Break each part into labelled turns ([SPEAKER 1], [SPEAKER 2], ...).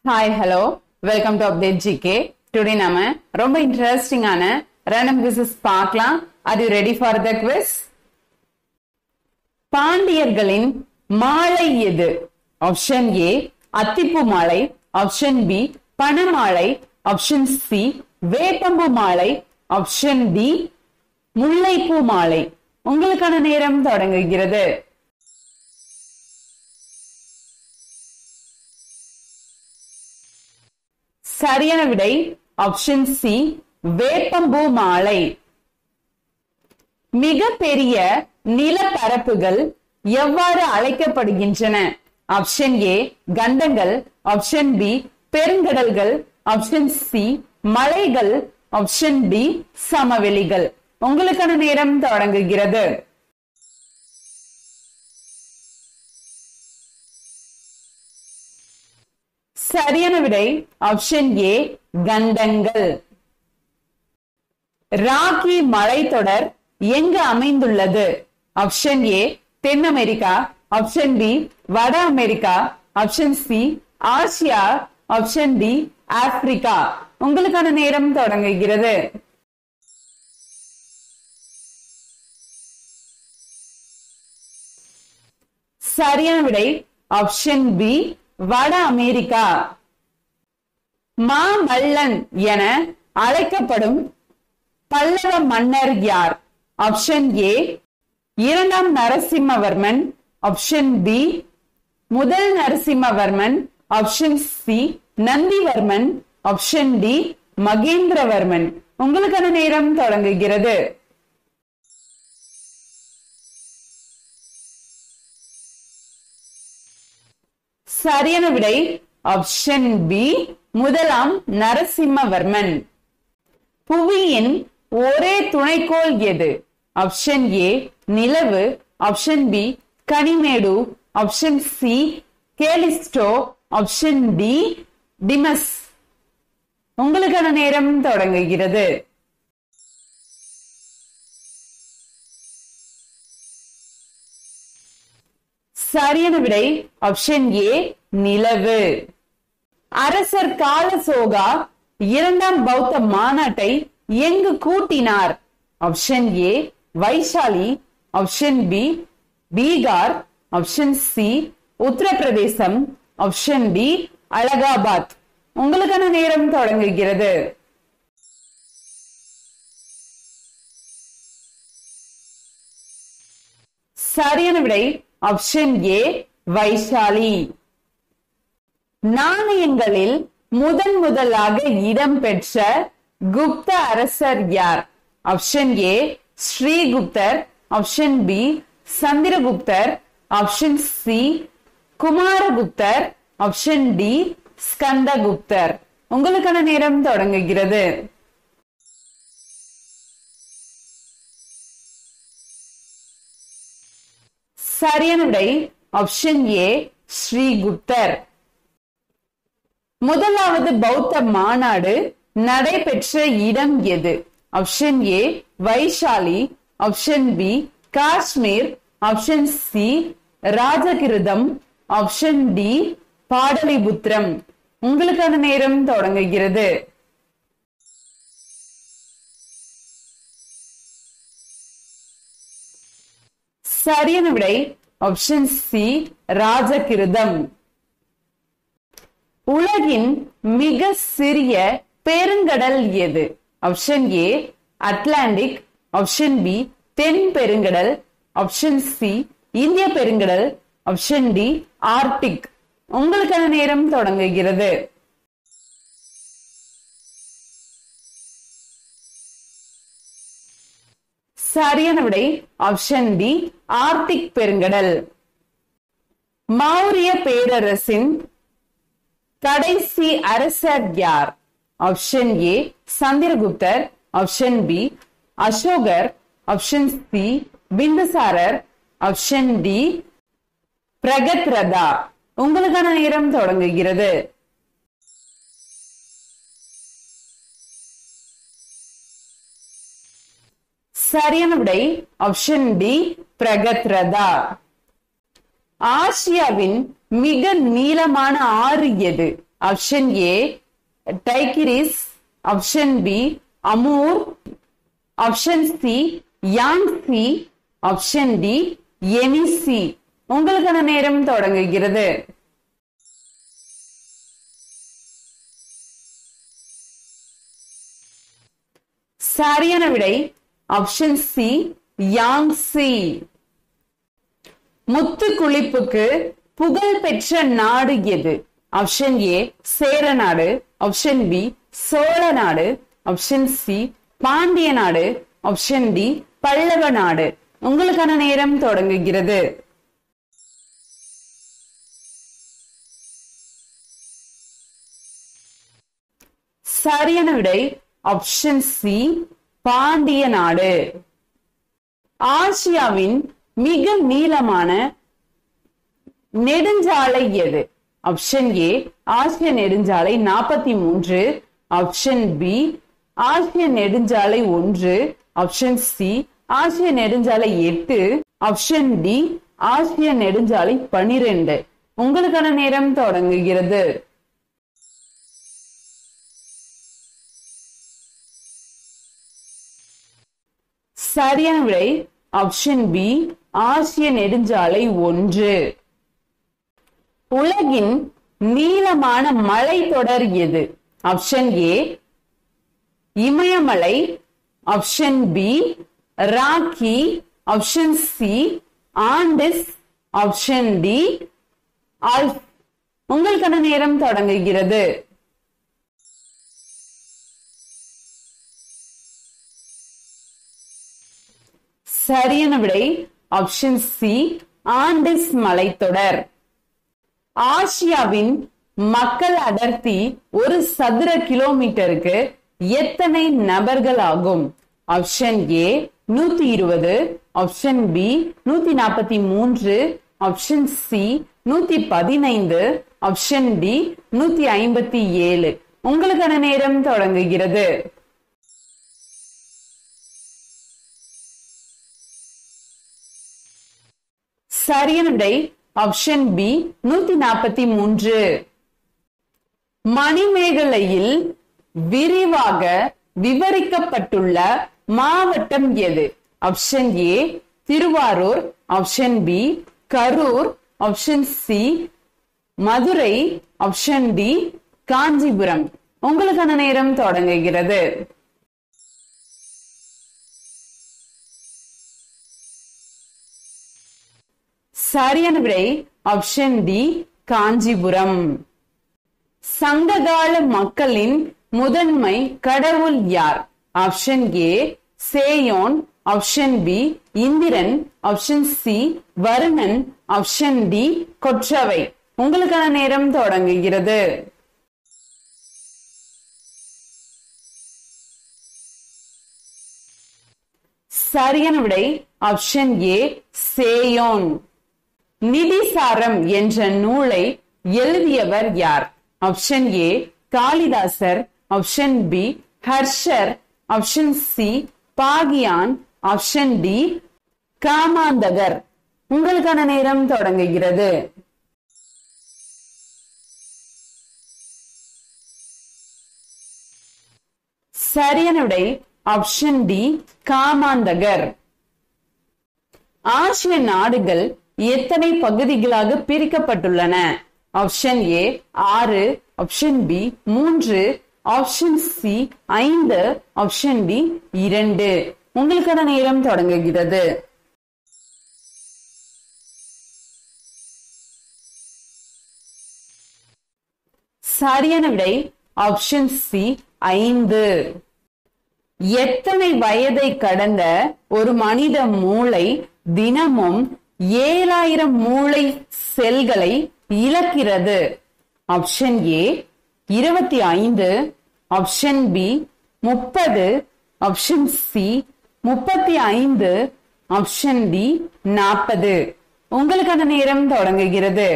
[SPEAKER 1] Hi, hello. Welcome to Update GK. Today நாம ரொம்ப இன்ட்ரெஸ்டிங்கான random quizzes பார்க்கலாம். Are you ready for the quiz? பாண்டியர்களின் மாலை எது? ஆப்ஷன் A அத்திப்பூ மாலை, ஆப்ஷன் B பணமாலை, ஆப்ஷன் C வேப்பம்பூ மாலை, ஆப்ஷன் D முல்லைப்பூ மாலை. உங்களுக்கான நேரம் தொடங்குகிறது. சரியான விடை ஆப்ஷன் சி வேப்பம்பூ மாலை. மிக பெரிய நிலப்பரப்புகள் எவ்வாறு அழைக்கப்படுகின்றன? ஆப்ஷன் ஏ கண்டங்கள், ஆப்ஷன் பி பெருங்கடல்கள், ஆப்ஷன் சி மலைகள், ஆப்ஷன் டி சமவெளிகள். உங்களுக்கான நேரம் தொடங்குகிறது. சரியான விடை ஆப்ஷன் ஏ கண்டங்கள். ராக்கி மலைத்தொடர் எங்கு அமைந்துள்ளது? ஆப்ஷன் ஏ தென் அமெரிக்கா, ஆப்ஷன் பி வட America, option C Asia, option D Africa. உங்களுக்கான நேரம் தொடங்குகிறது. சரியான விடை ஆப்ஷன் பி வட அமெரிக்கா. மாமல்லன் என அழைக்கப்படும் பல்லவ மன்னர் யார்? ஆப்ஷன் ஏ இரண்டாம் நரசிம்மவர்மன், ஆப்ஷன் பி முதல் Narasimhavarman, option C Nandivarman, option D Mahendravarman. உங்களுக்கான நேரம் தொடங்குகிறது. சரியான விடை ஆப்ஷன் பி முதலாம் நரசிம்மவர்மன். புவியின் ஒரே துணைக்கோள் எது? ஆப்ஷன் ஏ நிலவு, option B Ganymede, option C Callisto, option D Deimos. உங்களுக்கான நேரம் தொடங்குகிறது. சரியான விடை ஆப்ஷன் ஏ நிலவு. அரசர் காலசோகா இரண்டாம் பௌத்த மாநாட்டை எங்கு கூட்டினார்? Option A Vaishali, option B Bihar, option C உத்தரப்பிரதேசம், ஆப்ஷன் டி அலகாபாத். உங்களுக்கான நேரம் தொடங்குகிறது. சரியான விடை ஆப்ஷன் ஏ வைஷாலி. நாணயங்களில் முதலாக இடம்பெற்ற குப்த அரசர் யார்? ஆப்ஷன் ஏ ஸ்ரீகுப்தர், ஆப்ஷன் பி சந்திரகுப்தர், ஆப்ஷன் சி குமாரகுப்தர், ஆப்ஷன் டி ஸ்கந்தகுப்தர். உங்களுக்கான நேரம் தொடங்குகிறது. சரியான விடை ஆப்ஷன் ஏ ஸ்ரீகுப்தர். முதலாவது பௌத்த மாநாடு நடைபெற்ற இடம் எது? Option A Vaishali, option B Kashmir, option C ராஜகிருதம், ஆப்ஷன் டி பாடலிபுத்திரம். உங்களுக்கான நேரம் தொடங்குகிறது. சரியான விடை ஆப்ஷன் சி ராஜகிருதம். உலகின் மிக சிறிய பெருங்கடல் எது? Option A Atlantic, option B தென் பெருங்கடல், ஆப்ஷன் சி இந்திய பெருங்கடல், ஆப்ஷன் டி ஆர்டிக். உங்களுக்கான நேரம் தொடங்குகிறது. சரியான விடை ஆப்ஷன் டி ஆர்டிக் பெருங்கடல். மௌரிய பேரரசின் கடைசி அரசர் யார்? ஆப்ஷன் ஏ சந்திரகுப்தர், ஆப்ஷன் பி அசோகர், ஆப்ஷன் சி பிந்துசாரர், ஆப்ஷன் டி பிரகத்ரதா. உங்களுக்கான நேரம் தொடங்குகிறது. சரியான விடை ஆப்ஷன் டி பிரகத்ரதா. ஆசியாவின் மிக நீளமான ஆறு எது? Option A Tigris, option B Amur, option C Yangtze, option D Yenisei. உங்களுக்கான நேரம் தொடங்குகிறது. சரியான விடை ஆப்ஷன் சி யாங்சி. முத்து குளிப்புக்கு புகழ் பெற்ற நாடு எது? ஆப்ஷன் ஏ சேர நாடு, ஆப்ஷன் பி சோழ நாடு, ஆப்ஷன் சி பாண்டிய நாடு, ஆப்ஷன் டி பல்லவ நாடு. உங்களுக்கான நேரம் தொடங்குகிறது. சரியான விடை ஆப்ஷன் சி பாண்டிய நாடு. ஆசியாவின் மிக நீளமான நெடுஞ்சாலை எது? ஆப்ஷன் ஏ ஆசிய நெடுஞ்சாலை 43, ஆப்ஷன் பி ஆசிய நெடுஞ்சாலை 1, ஆப்ஷன் சி ஆசிய நெடுஞ்சாலை 8, ஆப்ஷன் டி ஆசிய நெடுஞ்சாலை 12. உங்களுக்கான நேரம் தொடங்குகிறது. சரியான விடை ஆப்ஷன் பி ஆசிய நெடுஞ்சாலை 1. உலகின் நீளமான மலைத்தொடர் எது? ஆப்ஷன் ஏ இமயமலை, option B Rocky, option C Andes, option D Alps. உங்களுக்கான நேரம் தொடங்குகிறது. சரியான விடை ஆப்ஷன் சி ஆண்டிஸ் மலைத்தொடர். ஆசியாவின் மக்கள் அடர்த்தி ஒரு சதுர கிலோமீட்டருக்கு எத்தனை நபர்கள் ஆகும்? Option A 120, option B 143, option C 115, option D 157. உங்களுக்கான நேரம் தொடங்குகிறது. சரியான விடை ஆப்ஷன் பி 143. மணிமேகலையில் விரிவாக விவரிக்கப்பட்டுள்ள மாவட்டம் எது? Option A Thiruvarur, option B Karur, option C Madurai, option D Kanchipuram. உங்களுக்கான நேரம் தொடங்குகிறது. சரியான விடை ஆப்ஷன் டி காஞ்சிபுரம். சங்ககால மக்களின் முதன்மை கடவுள் யார்? Option A Seyon, option B இந்திரன், ஆப்ஷன் சி வருணன், ஆப்ஷன் டி கொற்றவை. உங்களுக்கான நேரம் தொடங்குகிறது. சரியான விடை ஆப்ஷன் ஏ சேயோன். நிதிசாரம் என்ற நூலை எழுதியவர் யார்? ஆப்ஷன் ஏ காளிதாசர், ஆப்ஷன் பி ஹர்ஷர், ஆப்ஷன் சி பாகியான், ஆப்ஷன் டி காமாந்தகர். உங்களுக்கான நேரம் தொடங்குகிறது. சரியான விடை ஆப்ஷன் டி காமாந்தகர். ஆசிய நாடுகள் எத்தனை பகுதிகளாக பிரிக்கப்பட்டுள்ளன? Option A 6, option B 3, option C 5, option D 2. உங்களுக்கான நேரம் தொடங்குகிறது. சரியான விடை ஆப்ஷன் சி 5. எத்தனை வயதை கடந்த ஒரு மனித மூளை தினமும் 7000 மூளை செல்களை இழக்கிறது? Option A 25, option B 30, option C 35, option D 40. உங்களுக்கான நேரம் தொடங்குகிறது.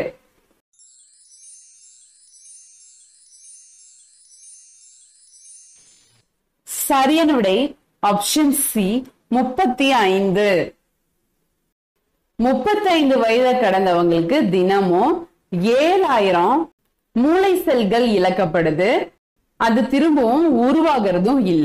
[SPEAKER 1] சரியான விடை ஆப்ஷன் சி 35. 35 வயதை கடந்தவங்களுக்கு தினமும் 7000 மூளை செல்கள் இழக்கப்படுது, அது திரும்பவும் உருவாகிறதும் இல்ல.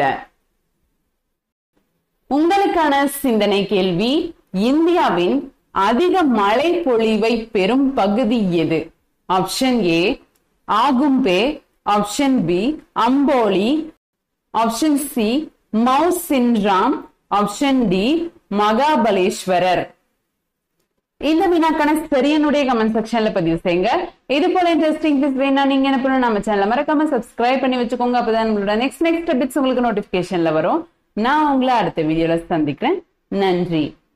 [SPEAKER 1] உங்களுக்கான சிந்தனை கேள்வி, இந்தியாவின் அதிக மழை பொழிவை பெறும் பகுதி எது? Option A Agumbe, option B Amboli, option C Mawsynram, option D Mahabaleshwar. இந்த வினாக்கான சரியானுடைய கமெண்ட் செக்ஷன்ல பதிவு செய்யுங்க. இது போல இன்ட்ரெஸ்டிங் டிப்ஸ் வேணா நீங்க என்ன பண்ணணும், நம்ம சேனலை மறக்காம சப்ஸ்கிரைப் பண்ணி வச்சுக்கோங்க. அப்பதான் நம்மளோட நெக்ஸ்ட் டிப்ஸ் உங்களுக்கு நோட்டிபிகேஷன்ல வரும். நான் உங்களை அடுத்த வீடியோல சந்திக்கிறேன். நன்றி.